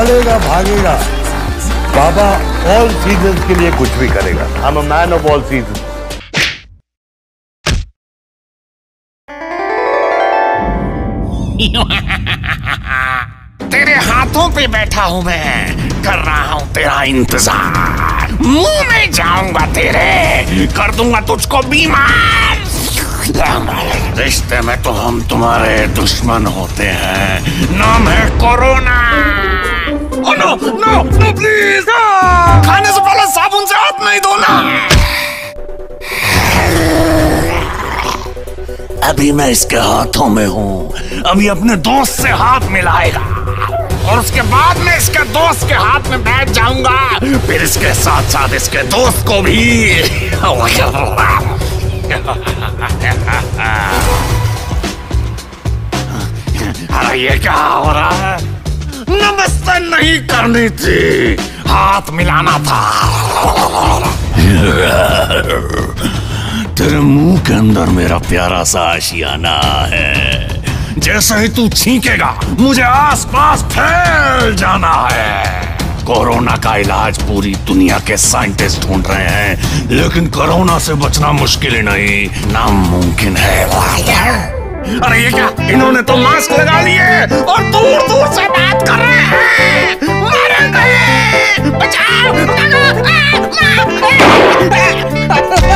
दौड़ेगा भागेगा, बाबा all season के लिए कुछ भी करेगा। I am a man of all season. तेरे हाथों पे बैठा हूं मैं, कर रहा हूं तेरा इंतजार। मुंह में जाऊंगा तेरे, कर दूंगा तुझको बीमार। रिश्ते में तो हम तुम्हारे दुश्मन होते हैं, नाम है corona. Oh no no no please, खाने से पहले साबुन से हाथ नहीं धोना। अभी मैं इसके हाथों में हूँ, अभी अपने दोस्त से हाथ मिलाएगा और उसके बाद मैं इसके दोस्त के हाथ में बैठ जाऊंगा, फिर इसके साथ साथ इसके दोस्त को भी। अरे ये क्या हो रहा है? नमस्ते नहीं करनी थी, हाथ मिलाना था। तेरे मुंह के अंदर मेरा प्यारा सा आशियाना है, जैसे ही तू छींकेगा मुझे आसपास फैल जाना है। कोरोना का इलाज पूरी दुनिया के साइंटिस्ट ढूंढ रहे हैं, लेकिन कोरोना से बचना मुश्किल ही नहीं, नामुमकिन है। अरे ये क्या, इन्होंने तो मास्क लगा लिए और दूर दूर से बात कर रहे हैं। मारेंगे, बचाओ,